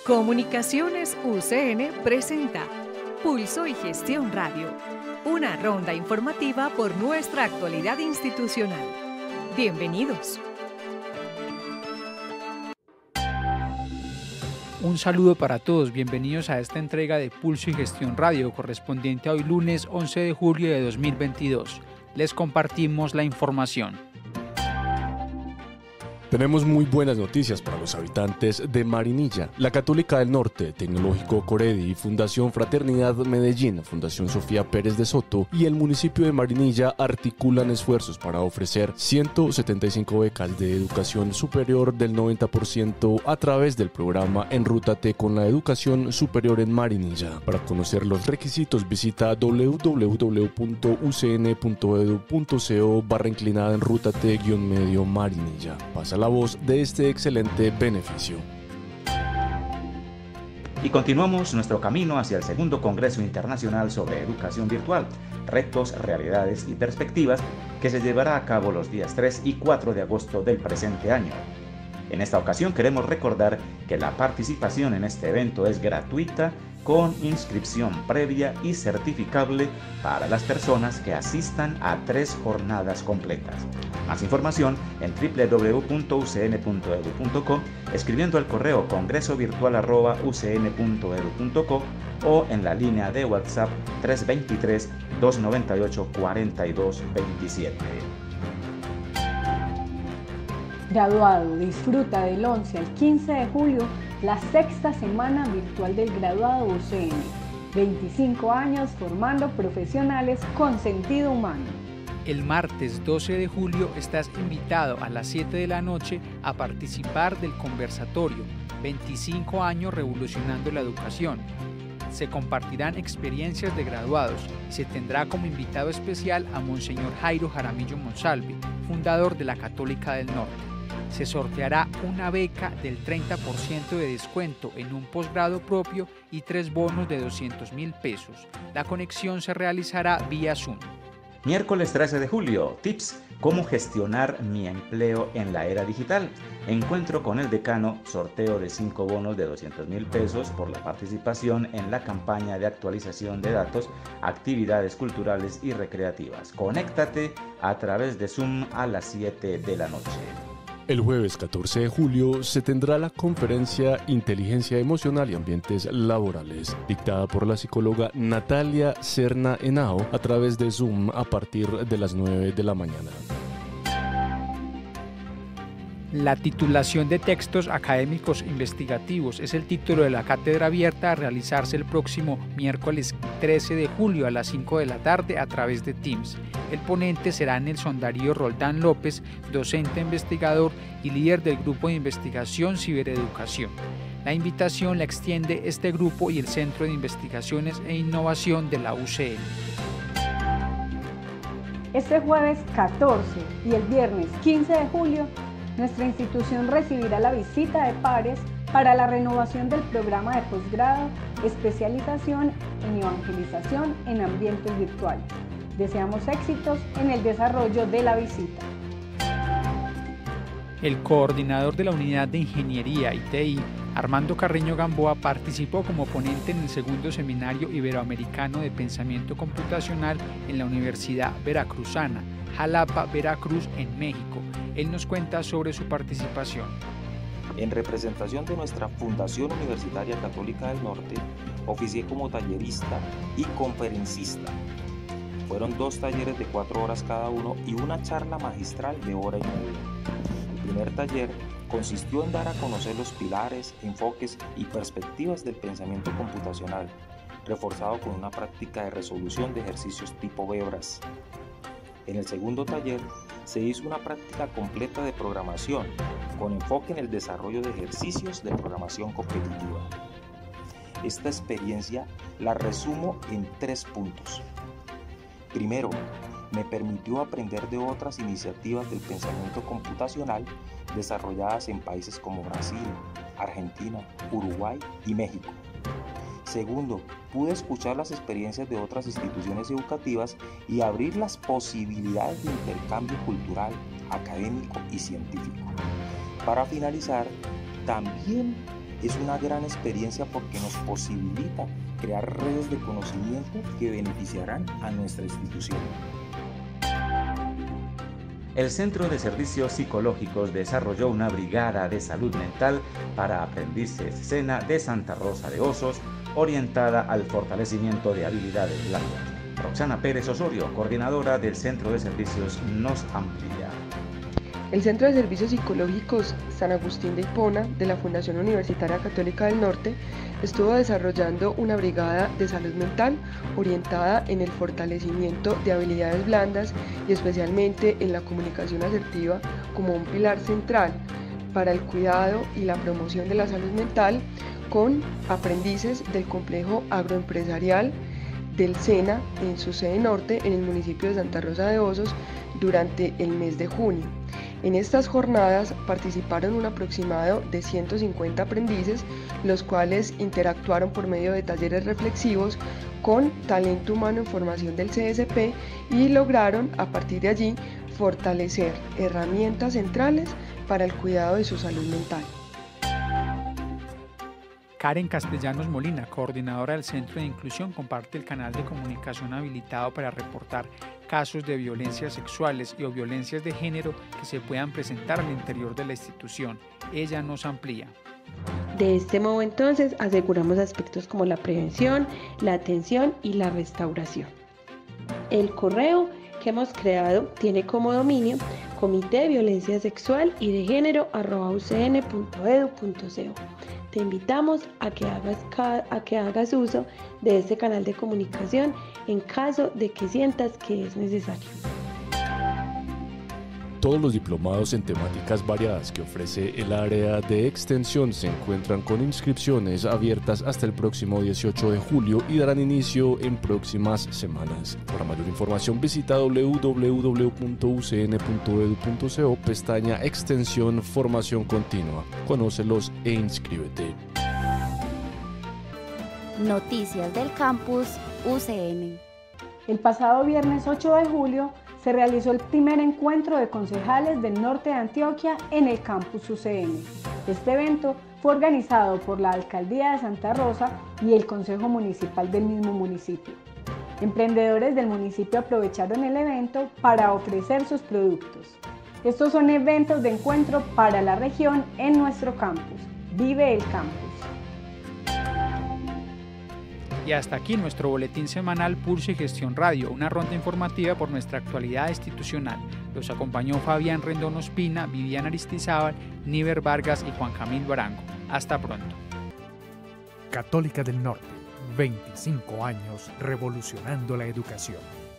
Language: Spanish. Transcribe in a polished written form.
Comunicaciones UCN presenta Pulso y Gestión Radio, una ronda informativa por nuestra actualidad institucional. Bienvenidos. Un saludo para todos, bienvenidos a esta entrega de Pulso y Gestión Radio correspondiente a hoy lunes 11 de julio de 2022. Les compartimos la información. Tenemos muy buenas noticias para los habitantes de Marinilla. La Católica del Norte, Tecnológico Coredi, Fundación Fraternidad Medellín, Fundación Sofía Pérez de Soto y el municipio de Marinilla articulan esfuerzos para ofrecer 175 becas de educación superior del 90% a través del programa Enrútate con la Educación Superior en Marinilla. Para conocer los requisitos visita www.ucn.edu.co/enrútate-medio Marinilla. Pasa la voz de este excelente beneficio. Y continuamos nuestro camino hacia el segundo Congreso Internacional sobre Educación Virtual, Retos, Realidades y Perspectivas, que se llevará a cabo los días 3 y 4 de agosto del presente año. En esta ocasión queremos recordar que la participación en este evento es gratuita, con inscripción previa y certificable para las personas que asistan a 3 jornadas completas. Más información en www.ucn.edu.co, escribiendo al correo congresovirtual@ucn.edu.co o en la línea de WhatsApp 323-298-4227. Graduado, disfruta del 11 al 15 de julio la sexta semana virtual del graduado UCN. 25 años formando profesionales con sentido humano. El martes 12 de julio estás invitado a las 7 de la noche a participar del conversatorio 25 años revolucionando la educación. Se compartirán experiencias de graduados y se tendrá como invitado especial a Monseñor Jairo Jaramillo Monsalve, fundador de la Católica del Norte. Se sorteará una beca del 30% de descuento en un posgrado propio y 3 bonos de 200.000 pesos. La conexión se realizará vía Zoom. Miércoles 13 de julio, tips, cómo gestionar mi empleo en la era digital. Encuentro con el decano, sorteo de 5 bonos de 200.000 pesos por la participación en la campaña de actualización de datos, actividades culturales y recreativas. Conéctate a través de Zoom a las 7 de la noche. El jueves 14 de julio se tendrá la conferencia Inteligencia Emocional y Ambientes Laborales, dictada por la psicóloga Natalia Serna Henao a través de Zoom a partir de las 9 de la mañana. La titulación de textos académicos investigativos es el título de la cátedra abierta a realizarse el próximo miércoles 13 de julio a las 5 de la tarde a través de Teams. El ponente será Nelson Darío Roldán López, docente investigador y líder del grupo de investigación Cibereducación. La invitación la extiende este grupo y el Centro de Investigaciones e Innovación de la UCN. Este jueves 14 y el viernes 15 de julio, nuestra institución recibirá la visita de pares para la renovación del programa de posgrado, especialización en evangelización en ambientes virtuales. Deseamos éxitos en el desarrollo de la visita. El coordinador de la Unidad de Ingeniería y TI, Armando Carreño Gamboa, participó como ponente en el segundo Seminario Iberoamericano de Pensamiento Computacional en la Universidad Veracruzana, Jalapa, Veracruz, en México. Él nos cuenta sobre su participación. En representación de nuestra Fundación Universitaria Católica del Norte, oficié como tallerista y conferencista. Fueron 2 talleres de 4 horas cada uno y una charla magistral de 1 hora y media. El primer taller consistió en dar a conocer los pilares, enfoques y perspectivas del pensamiento computacional, reforzado con una práctica de resolución de ejercicios tipo Bebras. En el segundo taller se hizo una práctica completa de programación, con enfoque en el desarrollo de ejercicios de programación competitiva. Esta experiencia la resumo en 3 puntos. Primero, me permitió aprender de otras iniciativas del pensamiento computacional desarrolladas en países como Brasil, Argentina, Uruguay y México. Segundo, pude escuchar las experiencias de otras instituciones educativas y abrir las posibilidades de intercambio cultural, académico y científico. Para finalizar, también es una gran experiencia porque nos posibilita crear redes de conocimiento que beneficiarán a nuestra institución. El Centro de Servicios Psicológicos desarrolló una brigada de salud mental para aprendices SENA de Santa Rosa de Osos, orientada al fortalecimiento de habilidades blandas. Roxana Pérez Osorio, coordinadora del Centro de Servicios, nos amplía. El Centro de Servicios Psicológicos San Agustín de Hipona de la Fundación Universitaria Católica del Norte estuvo desarrollando una brigada de salud mental orientada en el fortalecimiento de habilidades blandas y especialmente en la comunicación asertiva como un pilar central para el cuidado y la promoción de la salud mental con aprendices del complejo agroempresarial del SENA en su sede norte en el municipio de Santa Rosa de Osos durante el mes de junio. En estas jornadas participaron un aproximado de 150 aprendices, los cuales interactuaron por medio de talleres reflexivos con talento humano en formación del CSP y lograron a partir de allí fortalecer herramientas centrales para el cuidado de su salud mental. Karen Castellanos Molina, coordinadora del Centro de Inclusión, comparte el canal de comunicación habilitado para reportar casos de violencias sexuales y o violencias de género que se puedan presentar al interior de la institución. Ella nos amplía. De este modo entonces aseguramos aspectos como la prevención, la atención y la restauración. El correo que hemos creado tiene como dominio Comité de Violencia Sexual y de Género @ucn.edu.co. Te invitamos a que hagas uso de este canal de comunicación en caso de que sientas que es necesario. Todos los diplomados en temáticas variadas que ofrece el área de extensión se encuentran con inscripciones abiertas hasta el próximo 18 de julio y darán inicio en próximas semanas. Para mayor información visita www.ucn.edu.co, pestaña Extensión Formación Continua. Conócelos e inscríbete. Noticias del Campus UCN. El pasado viernes 8 de julio se realizó el primer encuentro de concejales del norte de Antioquia en el Campus UCN. Este evento fue organizado por la Alcaldía de Santa Rosa y el Consejo Municipal del mismo municipio. Emprendedores del municipio aprovecharon el evento para ofrecer sus productos. Estos son eventos de encuentro para la región en nuestro campus. Vive el campus. Y hasta aquí nuestro boletín semanal Pulso y Gestión Radio, una ronda informativa por nuestra actualidad institucional. Los acompañó Fabián Rendón Ospina, Viviana Aristizábal, Níver Vargas y Juan Camilo Arango. Hasta pronto. Católica del Norte, 25 años revolucionando la educación.